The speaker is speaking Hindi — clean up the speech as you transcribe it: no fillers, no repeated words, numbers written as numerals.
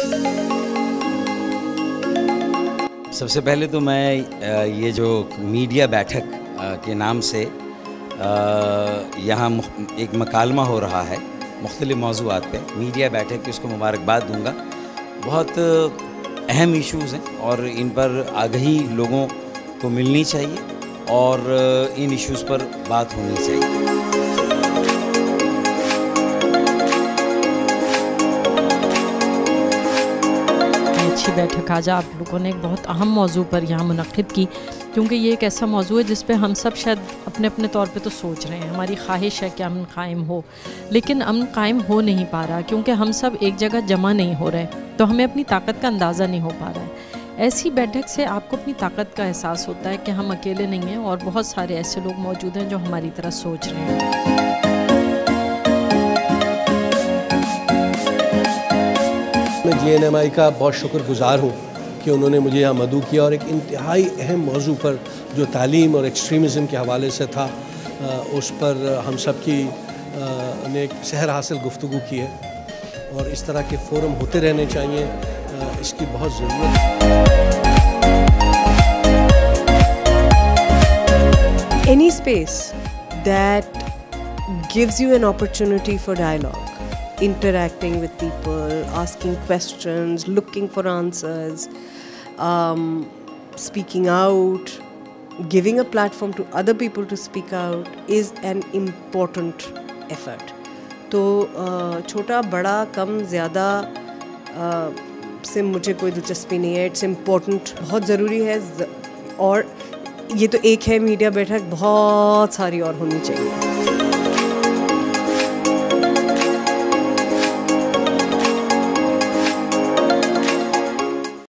सबसे पहले तो मैं ये जो मीडिया बैठक के नाम से यहाँ एक मकालमा हो रहा है मुख्तलिफ़ मौज़ूआत पे, मीडिया बैठक की उसको मुबारकबाद दूंगा। बहुत अहम इश्यूज़ हैं और इन पर आगाही लोगों को मिलनी चाहिए और इन इश्यूज़ पर बात होनी चाहिए। अच्छी बैठक आज आप लोगों ने एक बहुत अहम मौजू पर यहाँ मुनक़िद की, क्योंकि ये एक ऐसा मौजू है जिस पे हम सब शायद अपने अपने तौर पे तो सोच रहे हैं, हमारी ख्वाहिश है कि अमन कायम हो, लेकिन अमन कायम हो नहीं पा रहा क्योंकि हम सब एक जगह जमा नहीं हो रहे, तो हमें अपनी ताकत का अंदाज़ा नहीं हो पा रहा है। ऐसी बैठक से आपको अपनी ताकत का एहसास होता है कि हम अकेले नहीं हैं और बहुत सारे ऐसे लोग मौजूद हैं जो हमारी तरह सोच रहे हैं। मैं GNMI का बहुत शुक्रगुज़ार हूँ कि उन्होंने मुझे यहाँ मदऊ किया और एक इंतहाई अहम मौजू पर जो तालीम और एक्सट्रीमिज़म के हवाले से था उस पर हम सब की ने एक सहर हासिल गुफ्तगू की है और इस तरह के फ़ोरम होते रहने चाहिए, इसकी बहुत ज़रूरत है। Any space that gives you an opportunity for dialogue, interacting with people, asking questions, looking for answers, speaking out, giving a platform to other people to speak out is an important effort. तो छोटा बड़ा कम ज़्यादा से मुझे कोई दिलचस्पी नहीं है, इट्स इम्पोर्टेंट, बहुत ज़रूरी है। और ये तो एक है मीडिया बैठक, बहुत सारी और होनी चाहिए।